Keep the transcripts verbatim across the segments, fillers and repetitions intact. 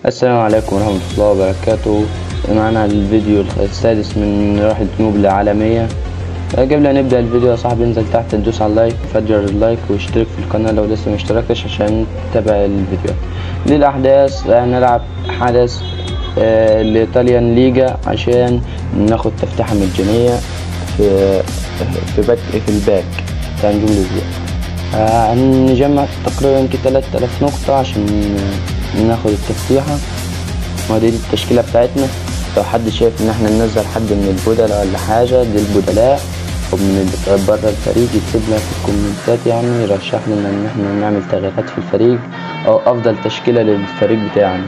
السلام عليكم ورحمة الله وبركاته. معنا الفيديو السادس من راحة نوب العالمية. قبل أن نبدأ الفيديو يا صاحبي انزل تحت تدوس على اللايك وفجر اللايك واشترك في القناة لو لسه مشتركتش عشان تتابع الفيديو. دي الأحداث، هنلعب حدث آه لإيطاليان ليجا عشان ناخد تفتيحة مجانية في في باك في الباك بتاع نجوم الأسبوع. آه هنجمع تقريبا تلات آلاف نقطة عشان ناخد التفتيحة، ودي التشكيلة بتاعتنا. لو حد شايف ان احنا ننزل حد من البدلاء ولا حاجة، دي البدلاء ومن اللي برا الفريق يكتب لنا في الكومنتات، يعني يرشح لنا ان احنا نعمل تغييرات في الفريق او افضل تشكيلة للفريق بتاعنا.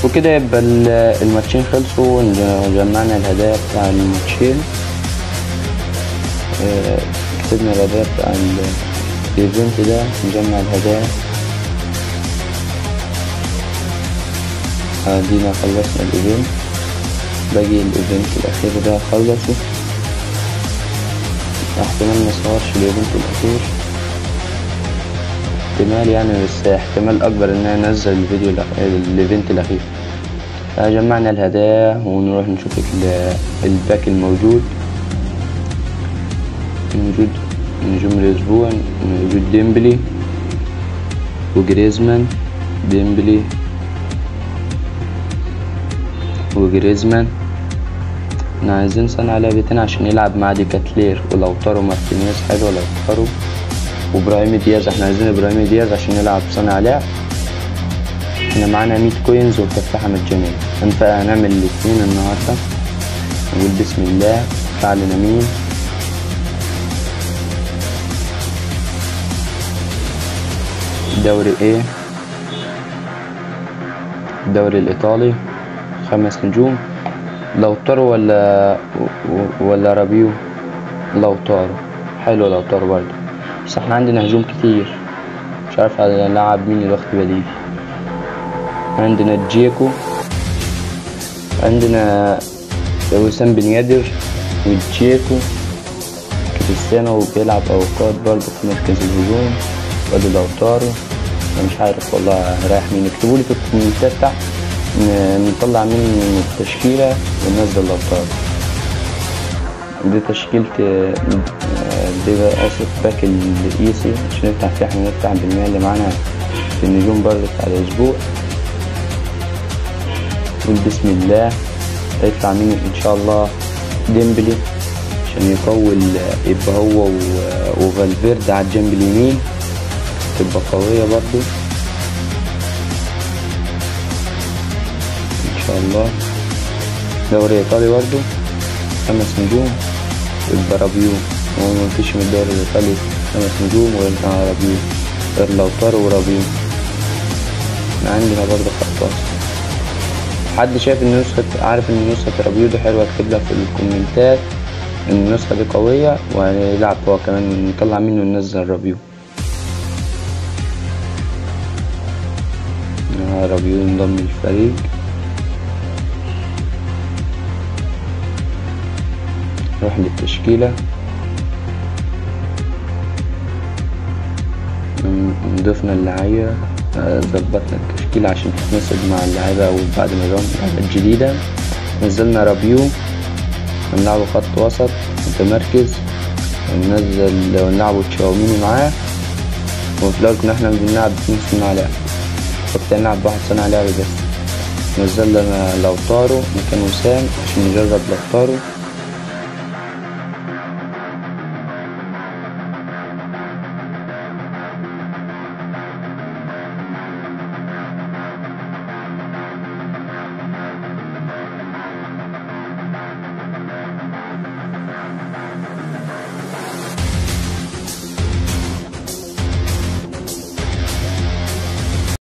وكده يبقى الماتشين خلصوا وجمعنا الهدايا بتاع الماتشين. كسبنا الهدايا بتاع الايفنت ده، نجمع الهدايا. ادينا خلصنا الايفنت، باقي الايفنت الاخير ده خلصه. احتمال مصورش الايفنت الاخير، احتمال يعني، بس احتمال اكبر ان انا انزل الفيديو الايفنت الاخير. جمعنا الهدايا ونروح نشوف الباك الموجود. موجود نجوم الاسبوع، موجود ديمبلي وجريزمان، ديمبلي وجريزمان. احنا عايزين صانع لعبتين عشان يلعب مع ديكاتلير ولوتارو مارتينيز. حلو لوتارو وابراهيم دياز، احنا عايزين ابراهيم دياز عشان يلعب صانع لعب. احنا معانا مية كوينز وتفاحة مجانية، هنعمل الاتنين النهاردة. نقول بسم الله. فعلنا مين؟ دوري ايه؟ الدوري الايطالي، خمس نجوم. لوتارو ولا ولا رابيو؟ لوتارو. حلو لوتارو برضه، بس احنا عندنا هجوم كتير، مش عارف هنلعب مين الوقت بديل. عندنا جيكو، عندنا وسام بن يدر وجيكو. كريستيانو بيلعب اوقات برضه في مركز الهجوم. وادي لوتارو. انا مش عارف والله رايح مين، اكتبولي في الكومنتات تحت نطلع مين من التشكيلة وننزل لوتارو. دي تشكيلة دي بقى اسف باك الايسي عشان نفتح فيها. احنا نفتح بالمية اللي معانا في النجوم برضه بتاع الاسبوع. نقول بسم الله. هيطلع مين ان شاء الله؟ ديمبلي عشان يطول، يبقى هو وفالفيردي على الجنب اليمين، تبقى قوية برضه ان شاء الله. دوري ايطالي برضه خمس نجوم، يبقى رابيو. هو مفيش من الدوري الايطالي خمس نجوم ويبقى رابيو، غير لوتارو ورابيو. عندنا برضه خطاط. حد شايف ان نسخة، عارف ان نسخة رابيو دي حلوة، اكتب لها في الكومنتات ان النسخة دي قوية وهنلعب هو كمان، نطلع منه وننزل رابيو. رابيو انضم للفريق. نروح للتشكيلة، ضفنا اللعيبة، ظبطنا التشكيلة عشان تتناسب مع اللعيبة أو بعد ما نظام اللعيبة الجديدة. نزلنا رابيو، ونلعبه خط وسط متمركز، وننزل ونلعبه تشاوميني معاه. وفي الأول كنا احنا بنلعب اتنين صناع لعب، كنت نلعب واحد صانع لعب بس. نزلنا لوتارو مكان وسام عشان نجرب لوتارو.